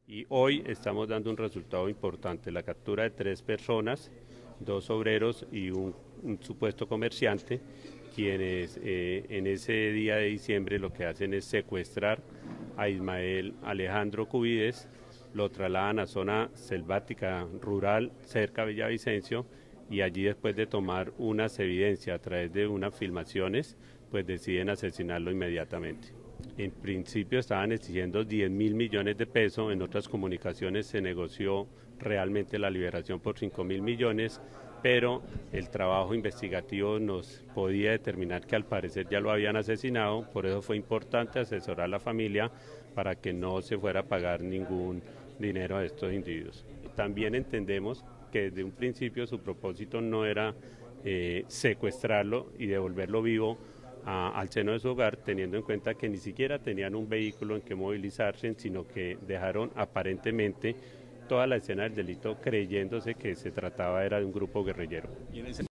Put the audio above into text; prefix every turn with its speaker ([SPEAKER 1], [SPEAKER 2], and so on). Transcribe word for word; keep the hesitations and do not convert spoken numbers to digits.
[SPEAKER 1] Y hoy estamos dando un resultado importante, la captura de tres personas, dos obreros y un, un supuesto comerciante, quienes eh, en ese día de diciembre lo que hacen es secuestrar a Ismael Alejandro Cubides, lo trasladan a zona selvática rural cerca de Villavicencio y allí, después de tomar unas evidencias a través de unas filmaciones, pues deciden asesinarlo inmediatamente. En principio estaban exigiendo diez mil millones de pesos, en otras comunicaciones se negoció realmente la liberación por cinco mil millones, pero el trabajo investigativo nos podía determinar que al parecer ya lo habían asesinado. Por eso fue importante asesorar a la familia para que no se fuera a pagar ningún dinero a estos individuos. También entendemos que desde un principio su propósito no era eh, secuestrarlo y devolverlo vivo a, al seno de su hogar, teniendo en cuenta que ni siquiera tenían un vehículo en que movilizarse, sino que dejaron aparentemente toda la escena del delito creyéndose que se trataba era de un grupo guerrillero.